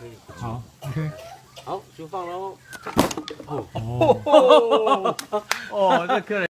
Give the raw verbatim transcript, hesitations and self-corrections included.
可以。 好 ，OK。 好，就放喽。 哦哦哦，这客人。